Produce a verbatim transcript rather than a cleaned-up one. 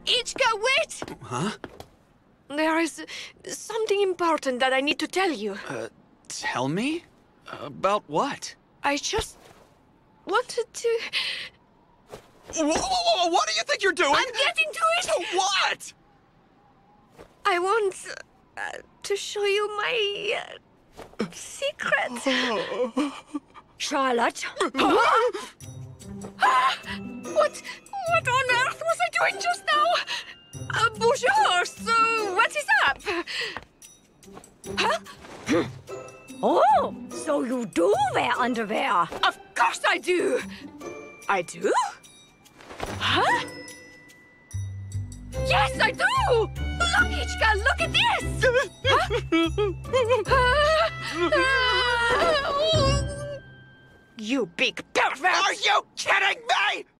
Ichka, wait! Huh? There is something important that I need to tell you. Uh, tell me? About what? I just wanted to... Whoa, whoa, whoa, what do you think you're doing? I'm getting to it! To what? I want uh, to show you my uh, secret. Charlotte? Huh? Ah, what? What on earth was I doing just now? Uh, bonjour, so what is up? Huh? Oh, so you do wear underwear? Of course I do. I do? Huh? Yes, I do! Look, Ichka, look at this! Huh? You big pervert! Are you kidding me?